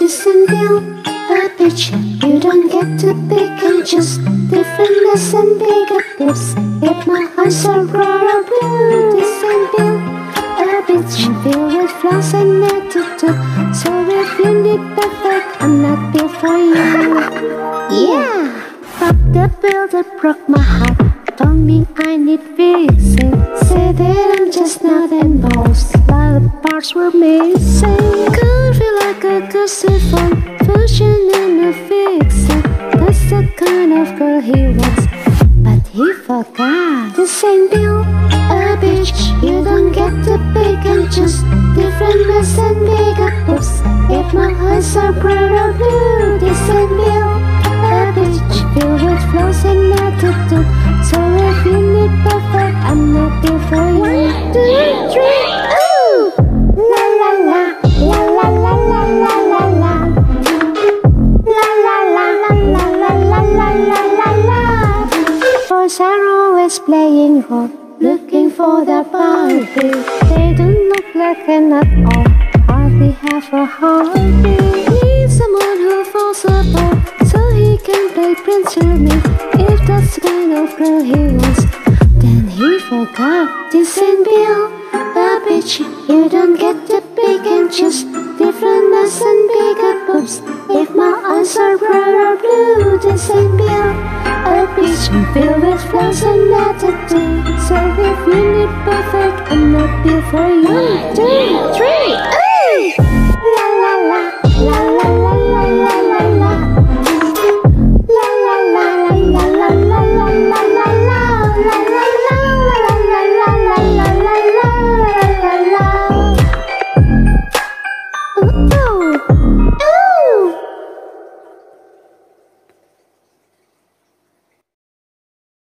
Listen, Bill, a bitch. You don't get to pick and choose. Differentness and bigger blips. If my eyes are broad or blue, listen, Bill, a bitch. Filled with flaws and attitude. So if you need perfect, I'm not built for you. Yeah, fuck the bill that broke my heart. Don't mean I need fixing. Say that I'm just not involved. While the parts were missing. Could feel like a cursive phone version and a fixing. That's the kind of girl he was, but he forgot. This ain't Bill, a bitch. You don't get to pick and choose. Different mess and bigger boobs. If my eyes are brown or blue, this ain't Bill, a bitch. Filled with flaws and attitude. So if you need perfect, I'm not there for you. 1, 2, 3, ooh! La la la, la la la la la la la. La la la la la la la la la la la. Boys are always playing role, looking for the party. They don't look like an at all, hardly have a heartbeat. Need someone who falls apart, so he can play Prince with me. If that's the kind of girl he was, then he forgot. This ain't Bill, a bitch. You don't get to pick and choose. Differentness and bigger boobs. If my eyes are brown or blue, this ain't Bill, a bitch. Filled with flaws and attitude. So if you need perfect, I'm not built for you. 1, 2, 3.